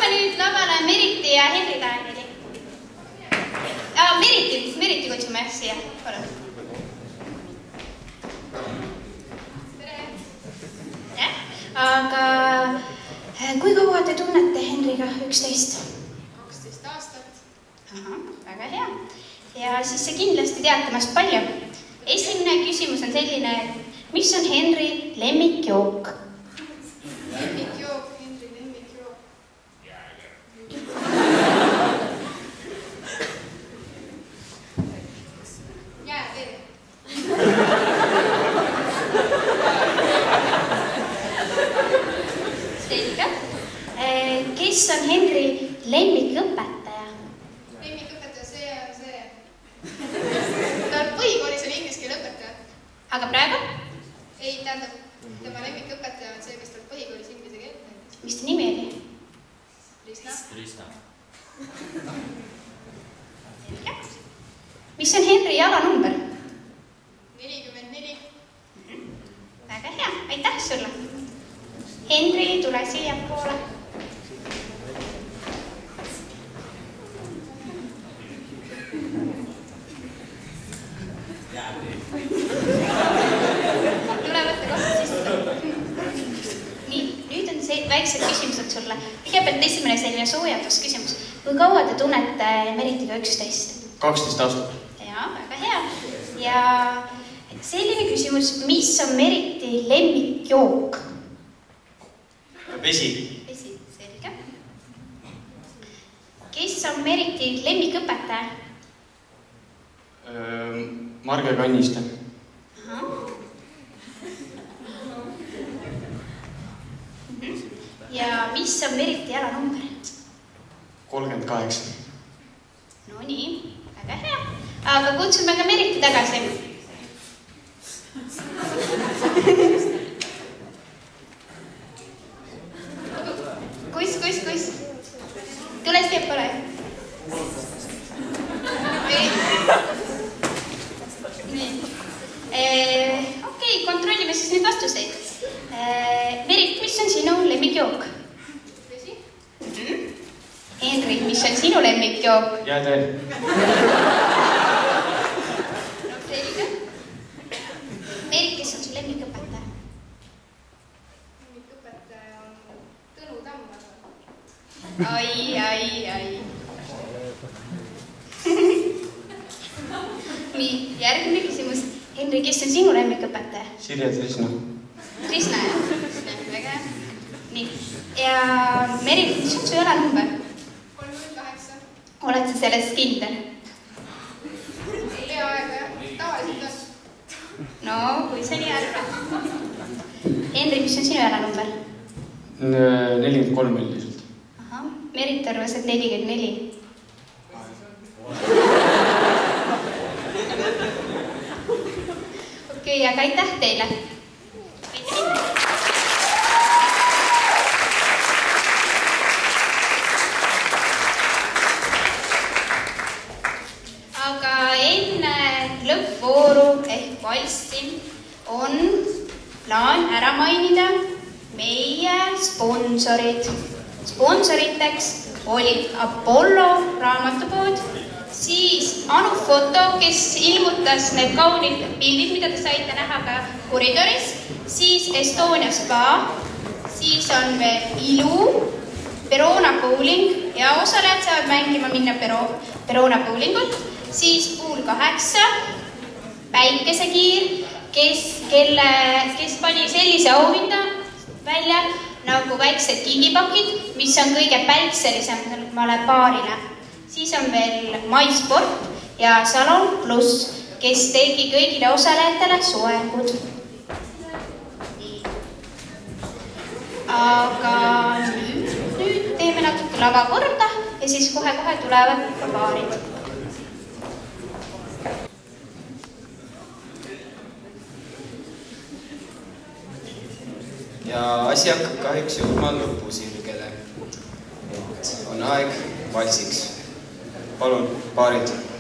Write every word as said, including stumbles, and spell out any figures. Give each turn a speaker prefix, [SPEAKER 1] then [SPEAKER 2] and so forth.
[SPEAKER 1] kutsume nüüd lavale Meriti ja Henri Danieli. Meriti, Meriti kutsume siia, palun. Aga kui kaua te tunnete Henriga üksteist?
[SPEAKER 2] kaksteist aastat.
[SPEAKER 1] Aha, väga hea. Ja siis see kindlasti tead temast palju. Esimene küsimus on selline, mis on Henri lemmikjook?
[SPEAKER 2] Lemmikjook, Henri lemmikjook. Jäätee.
[SPEAKER 1] Selge. Kes on Henri lemmikõpetaja?
[SPEAKER 2] Lemmikõpetaja, see on see. Ta põhikoolis oli inglise keele õpetaja.
[SPEAKER 1] Aga praegu?
[SPEAKER 2] Ei, tähendab, tema lemmikõpetaja on see, kes tal põhikoolis inglise keelt näitas.
[SPEAKER 1] Mis ta nimi oli?
[SPEAKER 2] Risna.
[SPEAKER 3] Risna.
[SPEAKER 1] Mis on Henri jalanumber?
[SPEAKER 2] nelikümmend neli.
[SPEAKER 1] Väga hea, aitäh sulle. Henri, tule siia poole. Tule võtta kohta sisse. Nii, nüüd on see väiksed küsimused sulle. Kõigepealt esimene selline soojendusküsimus. Kui kaua te tunnete Meritiga üksteist?
[SPEAKER 4] kaksteist aastat.
[SPEAKER 1] Jaa, väga hea. Ja selline küsimus, mis on Meriti lemmikjook?
[SPEAKER 4] Vesi.
[SPEAKER 1] Vesi, selge. Kes on Meriti lemmikõpetaja?
[SPEAKER 4] Marge Kanniste.
[SPEAKER 1] Ja mis on Meriti jalanumber?
[SPEAKER 4] kolmkümmend kaheksa.
[SPEAKER 1] No nii, väga hea. Aga kutsume ka Meriti tagasi. Kus, kus, kus? Tule siia pole. Okei, kontrollime siis nüüd vastuseid. Merit, mis on sinu lemmikjook?
[SPEAKER 2] Vesi.
[SPEAKER 1] Henri, mis on sinu lemmikjook?
[SPEAKER 4] Jäätee.
[SPEAKER 1] Selge. Merit, kes on su lemmikõpetaja?
[SPEAKER 2] Lemmikõpetaja on Tõnu Tamm.
[SPEAKER 1] Ai, ai, ai. Nii, järgmine küsimus. Henri, kes on sinu lemmikõpetaja?
[SPEAKER 4] Sirje Trisna.
[SPEAKER 1] Trisna, jah? Väga hea. Nii. Ja Merit, mis on su jalanumber?
[SPEAKER 2] kolmkümmend kaheksa.
[SPEAKER 1] Oled sa selles kindel?
[SPEAKER 2] Peaaegu jah, tavaliselt on.
[SPEAKER 1] No, kui sa nii arvad. Henri, mis on sinu jalanumber?
[SPEAKER 4] nelikümmend kolm üldiselt.
[SPEAKER 1] Aha, Merit arvas, et nelikümmend neli. Okei, aga aitäh teile. Aga enne lõppvooru ehk valssi on plaan ära mainida meie sponsorid. Sponsoriteks olid Apollo raamatupood, siis Anu Foto, kes ilmutas need kaunid pildid, mida te saite näha ka koridoris, siis Estonia Spa, siis on veel Ilu, Verona Bowling ja osalejad saavad mängima minna Verona Bowlingut, siis Pool kaheksa, Päikesekiir, kes, kelle, kes pani sellise auhinda välja nagu väiksed gigipakid, mis on kõige päikselisem paarile. Siis on veel MySport ja Salon Plus, kes tegi kõigile osalejatele soengud. Aga nüüd, nüüd teeme natuke lava korda ja siis kohe-kohe tulevad ka paarid.
[SPEAKER 5] Ja asi hakkab kahjuks jõudma lõpusirgele. On aeg valsiks. Palun, paarid.